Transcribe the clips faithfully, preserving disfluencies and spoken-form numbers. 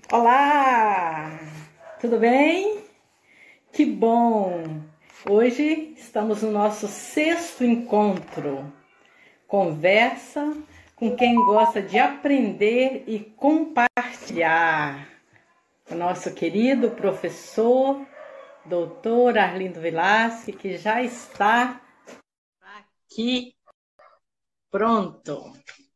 Olá! Tudo bem? Que bom! Hoje estamos no nosso sexto encontro. Conversa com quem gosta de aprender e compartilhar. O nosso querido professor, doutor Arlindo Vilasque, que já está aqui pronto.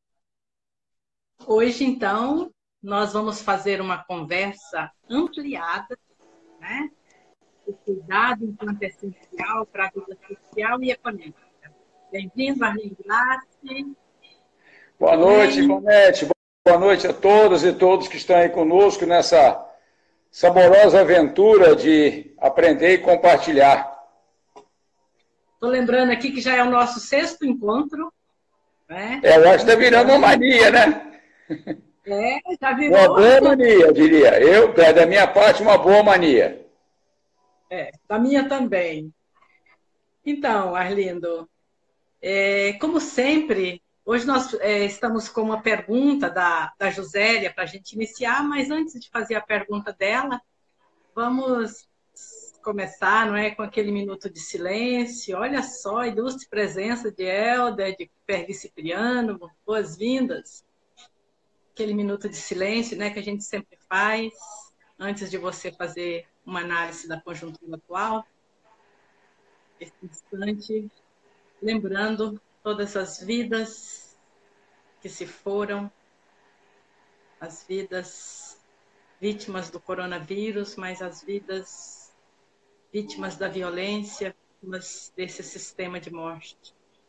Hoje, então, nós vamos fazer uma conversa ampliada, né? O cuidado enquanto essencial para a vida social e econômica. Bem-vindo, Arlindo Vilasque. Boa noite, Ivonete. Boa noite a todas e todos que estão aí conosco nessa saborosa aventura de aprender e compartilhar. Estou lembrando aqui que já é o nosso sexto encontro. Né? É, eu acho que está virando uma mania, né? É, já virou. Uma boa mania, eu diria. Eu, da minha parte, uma boa mania. É, da minha também. Então, Arlindo, é, como sempre, hoje nós é, estamos com uma pergunta da, da Josélia para a gente iniciar, mas antes de fazer a pergunta dela, vamos começar, não é, com aquele minuto de silêncio. Olha só, a ilustre presença de Helder, de Pergui Cipriano, boas-vindas. Aquele minuto de silêncio, né, que a gente sempre faz antes de você fazer uma análise da conjuntura atual. Esse instante, lembrando todas as vidas que se foram, as vidas vítimas do coronavírus, mas as vidas vítimas da violência, vítimas desse sistema de morte.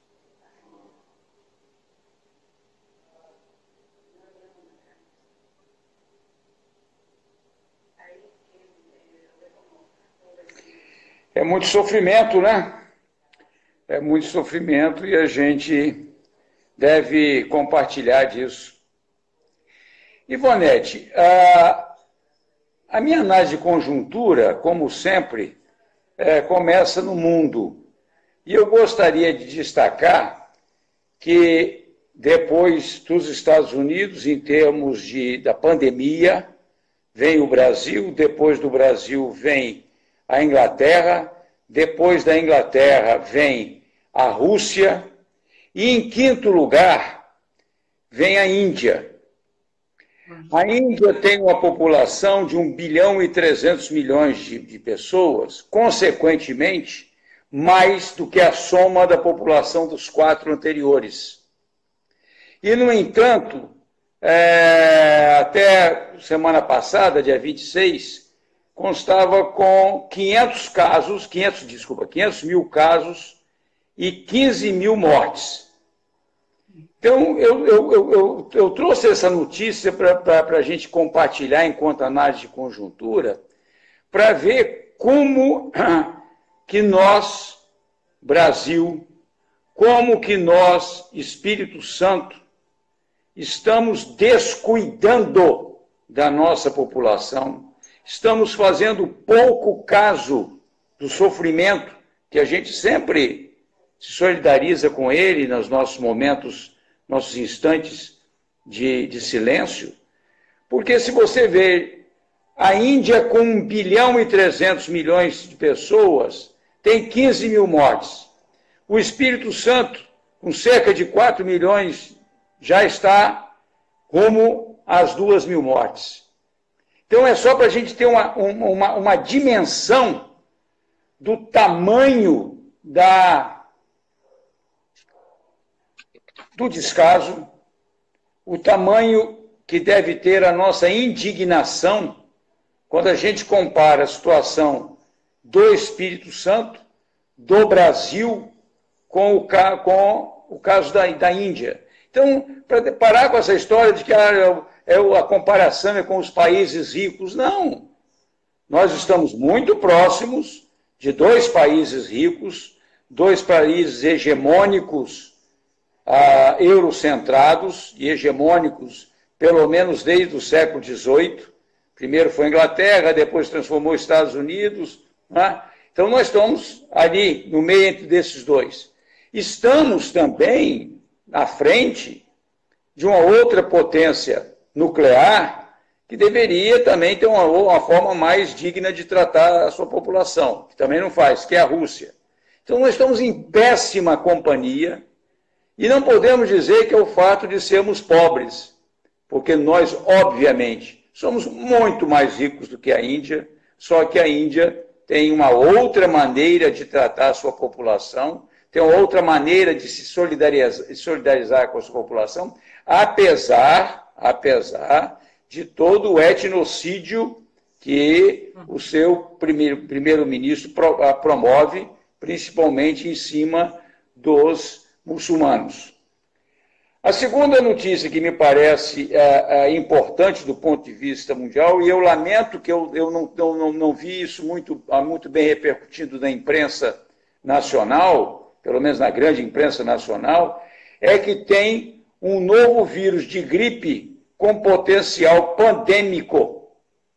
É muito sofrimento, né? É muito sofrimento e a gente deve compartilhar disso. Ivonete, a, a minha análise de conjuntura, como sempre, é, começa no mundo. E eu gostaria de destacar que depois dos Estados Unidos, em termos de, da pandemia, vem o Brasil, depois do Brasil vem a Inglaterra, depois da Inglaterra vem a Rússia, e em quinto lugar vem a Índia. A Índia tem uma população de um bilhão e trezentos milhões de, de pessoas, consequentemente, mais do que a soma da população dos quatro anteriores. E, no entanto, é, até semana passada, dia vinte e seis, constava com quinhentos casos, quinhentos, desculpa, quinhentos mil casos e quinze mil mortes. Então, eu, eu, eu, eu, eu trouxe essa notícia para a gente compartilhar enquanto análise de conjuntura, para ver como que nós, Brasil, como que nós, Espírito Santo, estamos descuidando da nossa população. Estamos fazendo pouco caso do sofrimento, que a gente sempre se solidariza com ele nos nossos momentos, nossos instantes de, de silêncio. Porque se você vê a Índia com um bilhão e trezentos milhões de pessoas, tem quinze mil mortes. O Espírito Santo, com cerca de quatro milhões, já está rumo às duas mil mortes. Então, é só para a gente ter uma, uma, uma dimensão do tamanho da, do descaso, o tamanho que deve ter a nossa indignação quando a gente compara a situação do Espírito Santo, do Brasil, com o, com o caso da, da Índia. Então, para parar com essa história de que ah, é, a comparação é com os países ricos, não. Nós estamos muito próximos de dois países ricos, dois países hegemônicos, ah, eurocentrados e hegemônicos, pelo menos desde o século dezoito. Primeiro foi a Inglaterra, depois transformou os Estados Unidos. Né? Então, nós estamos ali no meio entre desses dois. Estamos também à frente de uma outra potência nuclear, que deveria também ter uma, uma forma mais digna de tratar a sua população, que também não faz, que é a Rússia. Então, nós estamos em péssima companhia e não podemos dizer que é o fato de sermos pobres, porque nós, obviamente, somos muito mais ricos do que a Índia, só que a Índia tem uma outra maneira de tratar a sua população, tem uma outra maneira de se solidarizar, solidarizar com a sua população, apesar, apesar de todo o etnocídio que o seu primeiro, primeiro-ministro promove, principalmente em cima dos muçulmanos. A segunda notícia que me parece é, é, importante do ponto de vista mundial, e eu lamento que eu, eu não, não, não vi isso muito, muito bem repercutido na imprensa nacional, pelo menos na grande imprensa nacional, é que tem um novo vírus de gripe com potencial pandêmico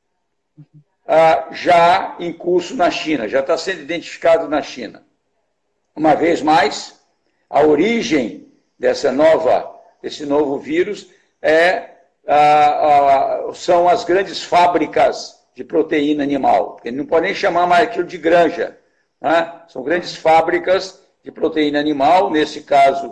ah, já em curso na China, já está sendo identificado na China. Uma vez mais, a origem dessa nova, desse novo vírus é, ah, ah, são as grandes fábricas de proteína animal. Ele não pode nem chamar mais aquilo de granja. Né? São grandes fábricas de proteína animal, nesse caso,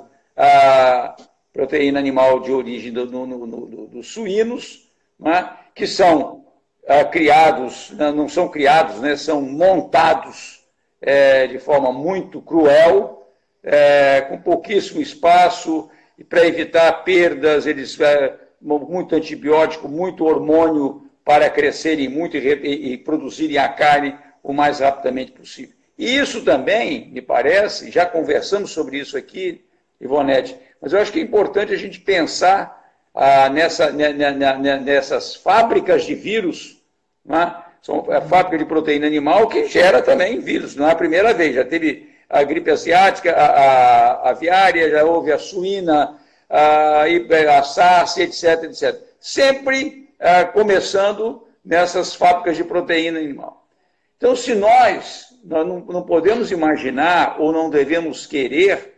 a proteína animal de origem dos do, do, do, do suínos, né? Que são ah, criados, não são criados, né? São montados é, de forma muito cruel, é, com pouquíssimo espaço, e para evitar perdas, eles é, muito antibiótico, muito hormônio para crescerem muito e, e, e produzirem a carne o mais rapidamente possível. E isso também, me parece, já conversamos sobre isso aqui, Ivonete, mas eu acho que é importante a gente pensar ah, nessa, nessas fábricas de vírus, né? São a fábrica de proteína animal que gera também vírus, não é a primeira vez, já teve a gripe asiática, a, a, a aviária, já houve a suína, a, a SARS, etc, etcétera. Sempre ah, começando nessas fábricas de proteína animal. Então, se nós, nós não, não podemos imaginar ou não devemos querer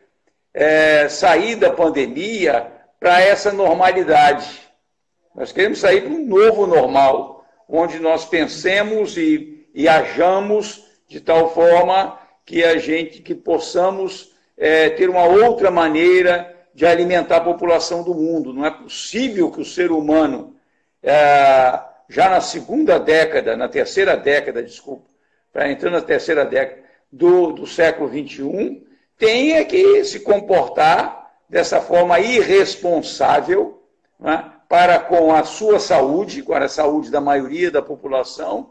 é, sair da pandemia para essa normalidade. Nós queremos sair para um novo normal, onde nós pensemos e, e hajamos de tal forma que a gente, que possamos é, ter uma outra maneira de alimentar a população do mundo. Não é possível que o ser humano, é, já na segunda década, na terceira década, desculpa, tá, entrando na terceira década do, do século vinte e um, tenha que se comportar dessa forma irresponsável, né, para com a sua saúde, com a saúde da maioria da população,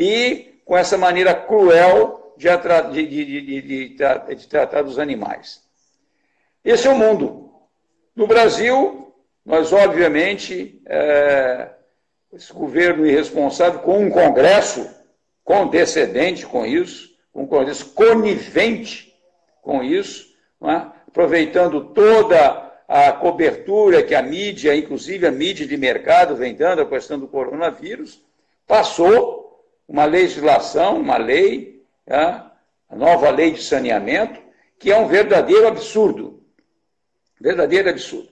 e com essa maneira cruel de, de, de, de, de, de tratar dos animais. Esse é o mundo. No Brasil, nós, obviamente, é, esse governo irresponsável, com um Congresso condescendente com isso, um Congresso conivente com isso, né? Aproveitando toda a cobertura que a mídia, inclusive a mídia de mercado, vem dando à questão do coronavírus, passou uma legislação, uma lei, né? A nova lei de saneamento, que é um verdadeiro absurdo. Verdadeiro absurdo.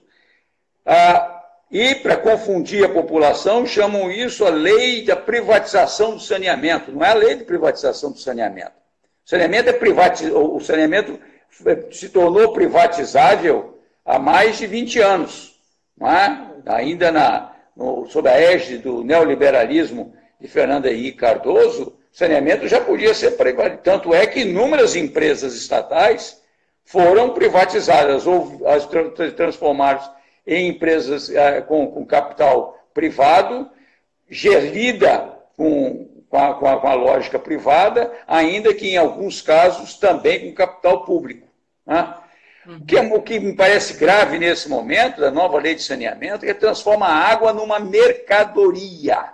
Ah, e, para confundir a população, chamam isso a lei da privatização do saneamento. Não é a lei de privatização do saneamento. O saneamento, é privatiz... o saneamento se tornou privatizável há mais de vinte anos. Não é? Ainda na, no, sob a égide do neoliberalismo de Fernando Henrique Cardoso, o saneamento já podia ser privatizado. Tanto é que inúmeras empresas estatais foram privatizadas ou as transformadas em empresas eh, com, com capital privado, gerida com, com, a, com, a, com a lógica privada, ainda que em alguns casos também com capital público. Né? Uhum. O, que é, o que me parece grave nesse momento, da nova lei de saneamento, é que transforma a água numa mercadoria.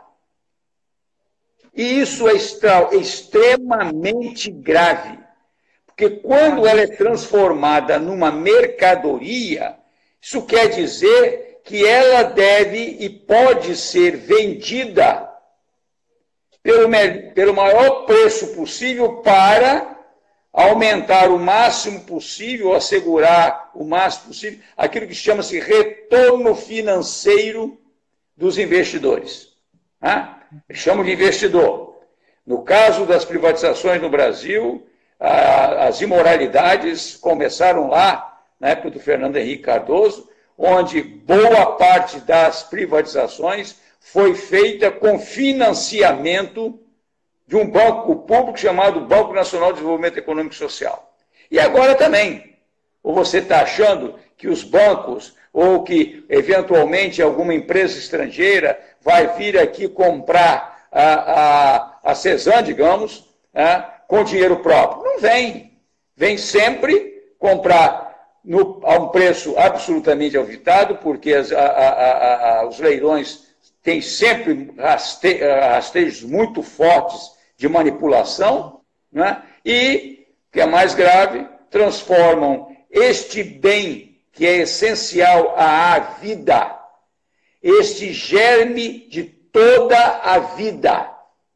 E isso é extra, extremamente grave, porque quando ela é transformada numa mercadoria, isso quer dizer que ela deve e pode ser vendida pelo, pelo maior preço possível para aumentar o máximo possível, assegurar o máximo possível, aquilo que chama-se retorno financeiro dos investidores. Né? Eles chamam de investidor. No caso das privatizações no Brasil, a, as imoralidades começaram lá, na época do Fernando Henrique Cardoso, onde boa parte das privatizações foi feita com financiamento de um banco público chamado Banco Nacional de Desenvolvimento Econômico e Social. E agora também. Ou você está achando que os bancos, ou que, eventualmente, alguma empresa estrangeira vai vir aqui comprar a, a, a Cesan, digamos, né, com dinheiro próprio? Não vem. Vem sempre comprar no, a um preço absolutamente auditado, porque as, a, a, a, os leilões têm sempre raste, rastejos muito fortes de manipulação, né, e, que é mais grave, transformam este bem que é essencial à vida, este germe de toda a vida.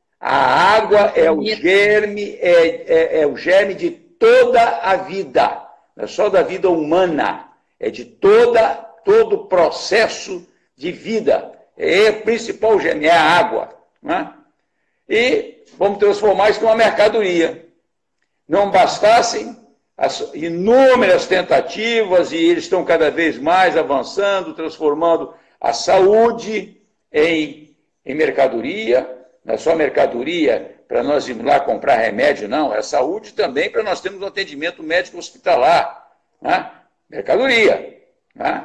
A água é o germe, é, é, é o germe de toda a vida, não é só da vida humana, é de toda, todo o processo de vida. É o principal germe, é a água. Né? E vamos transformar isso numa mercadoria. Não bastassem as inúmeras tentativas, e eles estão cada vez mais avançando, transformando a saúde em, em mercadoria. Não é só mercadoria para nós irmos lá comprar remédio, não. É saúde também para nós termos um atendimento médico hospitalar. Né? Mercadoria. Né?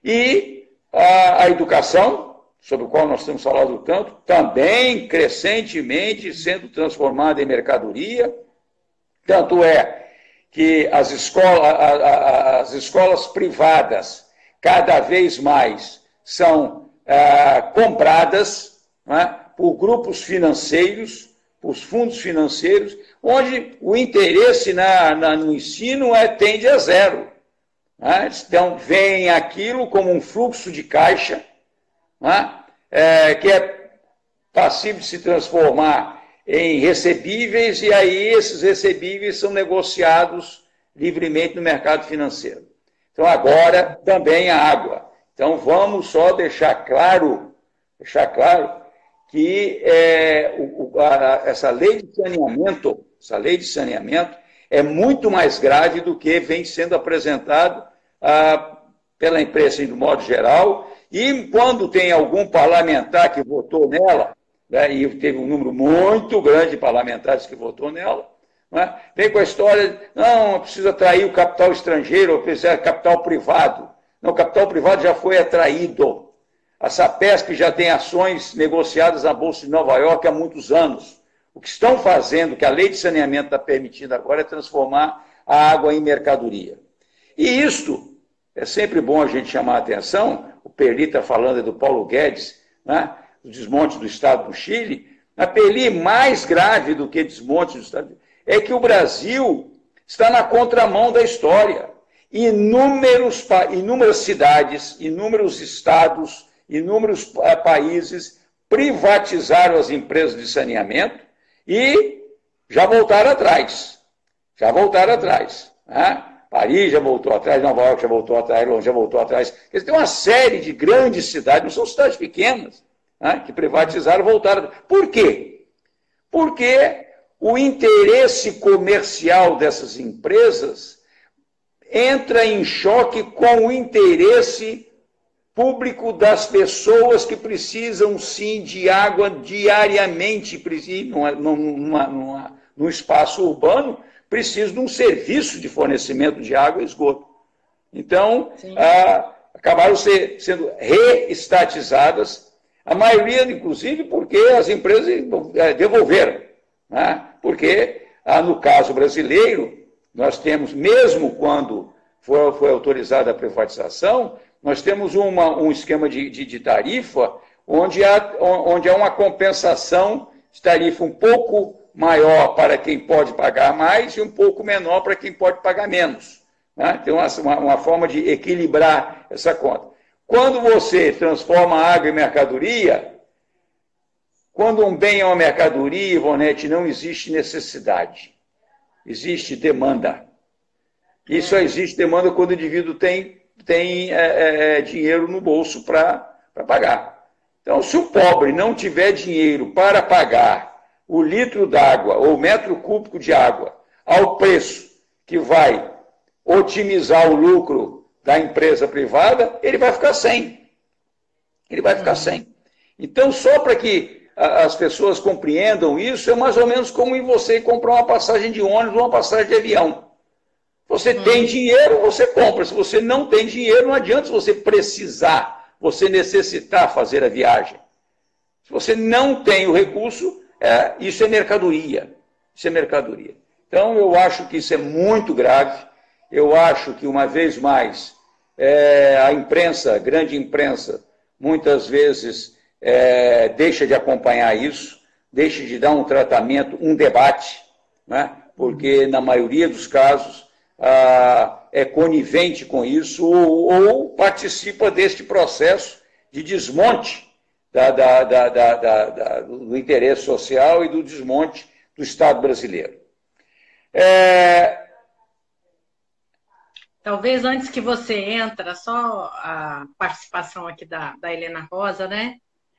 E a, a educação, sobre a qual nós temos falado tanto, também crescentemente sendo transformada em mercadoria. Tanto é que as escolas, as escolas privadas cada vez mais são ah, compradas, né, por grupos financeiros, por fundos financeiros, onde o interesse na, na, no ensino é, tende a zero. Né? Então, vem aquilo como um fluxo de caixa, né, é, que é passível de se transformar em recebíveis, e aí esses recebíveis são negociados livremente no mercado financeiro. Então, agora, também a água. Então, vamos só deixar claro, deixar claro que é, o, a, essa lei de saneamento, essa lei de saneamento é muito mais grave do que vem sendo apresentado ah, pela imprensa, de modo geral, e quando tem algum parlamentar que votou nela, né, e teve um número muito grande de parlamentares que votou nela, né, vem com a história, não, precisa atrair o capital estrangeiro, ou precisa capital privado. Não, o capital privado já foi atraído. A Sapesp já tem ações negociadas na Bolsa de Nova York há muitos anos. O que estão fazendo, que a lei de saneamento está permitindo agora, é transformar a água em mercadoria. E isto, é sempre bom a gente chamar a atenção, o Perli está falando do Paulo Guedes, né, o desmonte do Estado do Chile, a Perli, mais grave do que desmonte do Estado, é que o Brasil está na contramão da história. Inúmeros, inúmeras cidades, inúmeros estados, inúmeros países privatizaram as empresas de saneamento e já voltaram atrás. Já voltaram atrás. Né? Paris já voltou atrás, Nova York já voltou atrás, Londres já voltou atrás. Quer dizer, tem uma série de grandes cidades, não são cidades pequenas, né, que privatizaram, voltaram. Por quê? Porque o interesse comercial dessas empresas entra em choque com o interesse público das pessoas que precisam, sim, de água diariamente, numa, numa, numa, num espaço urbano, precisam de um serviço de fornecimento de água e esgoto. Então, ah, acabaram ser, sendo reestatizadas, a maioria, inclusive, porque as empresas devolveram. Né? Porque, ah, no caso brasileiro, nós temos, mesmo quando foi, foi autorizada a privatização, nós temos uma, um esquema de, de, de tarifa onde há, onde há uma compensação de tarifa um pouco maior para quem pode pagar mais e um pouco menor para quem pode pagar menos. Né? Tem uma, uma, uma forma de equilibrar essa conta. Quando você transforma a água em mercadoria, quando um bem é uma mercadoria, Ivonete, não existe necessidade. Existe demanda. E só existe demanda quando o indivíduo tem, tem é, é, dinheiro no bolso para pagar. Então, se o pobre não tiver dinheiro para pagar o litro d'água ou o metro cúbico de água ao preço que vai otimizar o lucro da empresa privada, ele vai ficar sem. Ele vai ficar sem. Então, só para que as pessoas compreendam isso, é mais ou menos como em você comprar uma passagem de ônibus ou uma passagem de avião. Você tem dinheiro, você compra. Se você não tem dinheiro, não adianta você precisar, você necessitar fazer a viagem. Se você não tem o recurso, é, isso é mercadoria. Isso é mercadoria. Então, eu acho que isso é muito grave. Eu acho que, uma vez mais, é, a imprensa, a grande imprensa, muitas vezes é, deixa de acompanhar isso, deixa de dar um tratamento, um debate, né? Porque, na maioria dos casos, ah, é conivente com isso ou, ou participa deste processo de desmonte da, da, da, da, da, da, do interesse social e do desmonte do Estado brasileiro. É... Talvez antes que você entra, só a participação aqui da, da Helena Rosa, né?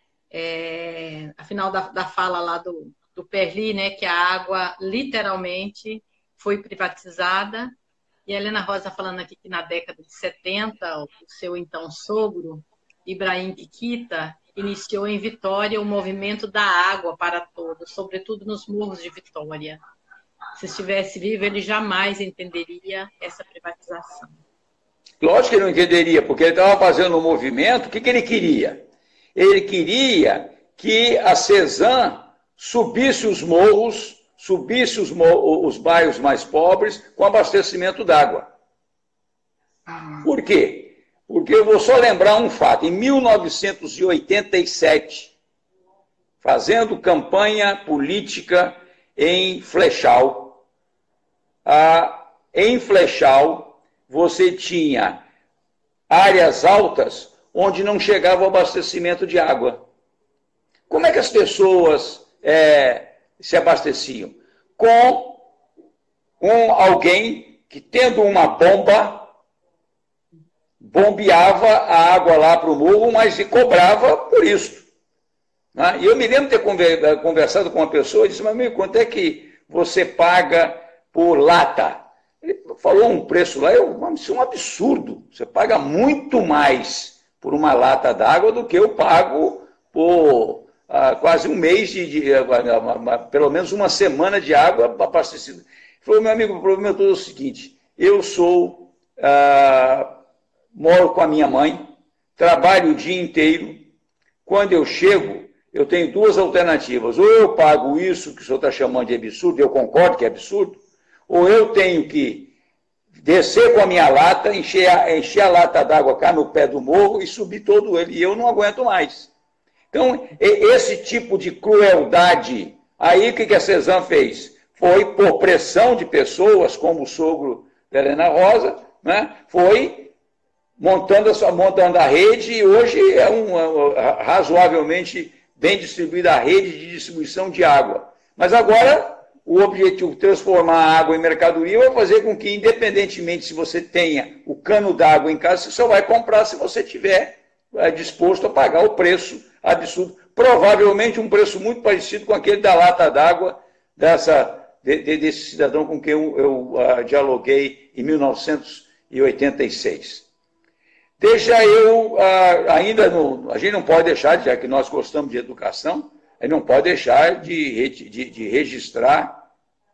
É, afinal da, da fala lá do, do Perli, né? Que a água literalmente foi privatizada. E a Helena Rosa falando aqui que na década de setenta, o seu então sogro, Ibrahim Kikita, iniciou em Vitória o movimento da água para todos, sobretudo nos morros de Vitória. Se estivesse vivo, ele jamais entenderia essa privatização. Lógico que ele não entenderia, porque ele estava fazendo um movimento. O que, que ele queria? Ele queria que a Cesan subisse os morros, subisse os, os bairros mais pobres com abastecimento d'água. Por quê? Porque eu vou só lembrar um fato. Em mil novecentos e oitenta e sete, fazendo campanha política em Flechal, ah, em Flechal você tinha áreas altas onde não chegava o abastecimento de água. Como é que as pessoas é, se abasteciam? Com um, alguém que, tendo uma bomba, bombeava a água lá para o morro, mas e cobrava por isso. Né? E eu me lembro de ter conversado com uma pessoa e disse, mas amigo, quanto é que você paga por lata? Ele falou um preço lá, eu, isso é um absurdo. Você paga muito mais por uma lata d'água do que eu pago por ah, quase um mês, de, de ah, ah, ah, pelo menos uma semana de água abastecida. Ele falou, meu amigo, o problema é todo o seguinte, eu sou, ah, moro com a minha mãe, trabalho o dia inteiro, quando eu chego, eu tenho duas alternativas, ou eu pago isso que o senhor está chamando de absurdo, eu concordo que é absurdo, ou eu tenho que descer com a minha lata, encher a, encher a lata d'água cá no pé do morro e subir todo ele, e eu não aguento mais. Então, esse tipo de crueldade, aí o que a Cesan fez? Foi por pressão de pessoas, como o sogro da Helena Rosa, né? Foi montando a, sua, montando a rede, e hoje é um, um, razoavelmente bem distribuída a rede de distribuição de água. Mas agora, o objetivo de transformar a água em mercadoria vai fazer com que, independentemente se você tenha o cano d'água em casa, você só vai comprar se você tiver é, disposto a pagar o preço absurdo. Provavelmente um preço muito parecido com aquele da lata d'água dessa, de, de, desse cidadão com quem eu, eu uh, dialoguei em mil novecentos e oitenta e seis. Deixa eu, uh, ainda, no, a gente não pode deixar, já que nós gostamos de educação, a gente não pode deixar de, de, de registrar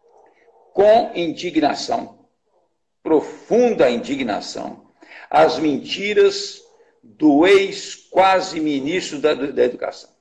com indignação, profunda indignação, as mentiras do ex-quase ministro da, da Educação.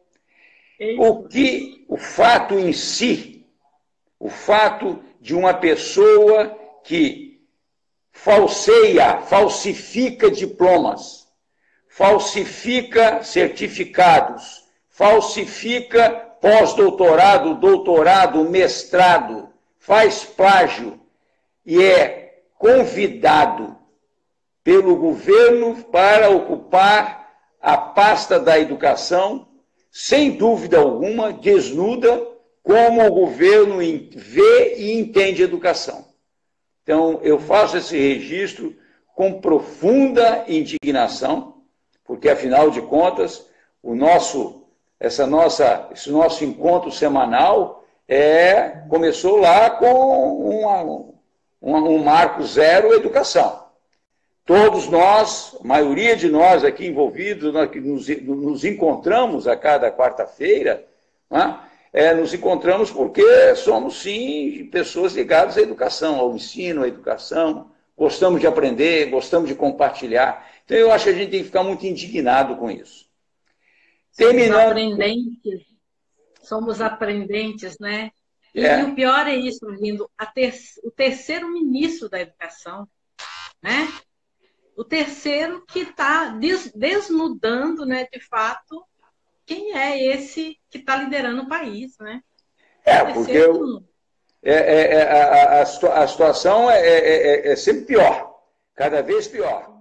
O que, o fato em si, o fato de uma pessoa que falseia, falsifica diplomas, falsifica certificados, falsifica pós-doutorado, doutorado, mestrado, faz plágio e é convidado pelo governo para ocupar a pasta da educação, sem dúvida alguma, desnuda como o governo vê e entende educação. Então, eu faço esse registro com profunda indignação, porque, afinal de contas, o nosso, essa nossa, esse nosso encontro semanal é, começou lá com uma, uma, um marco zero educação. Todos nós, a maioria de nós aqui envolvidos, nós que nos, nos encontramos a cada quarta-feira, né? é, nos encontramos porque somos, sim, pessoas ligadas à educação, ao ensino, à educação, gostamos de aprender, gostamos de compartilhar. Então, eu acho que a gente tem que ficar muito indignado com isso. Terminando... Somos aprendentes, somos aprendentes, né? E, é. e o pior é isso, Lindo, a ter... o terceiro ministro da educação, né? O terceiro que está des... desnudando, né, de fato, quem é esse que está liderando o país, né? É, porque eu... é, é, é, a, a, a situação é, é, é sempre pior, cada vez pior.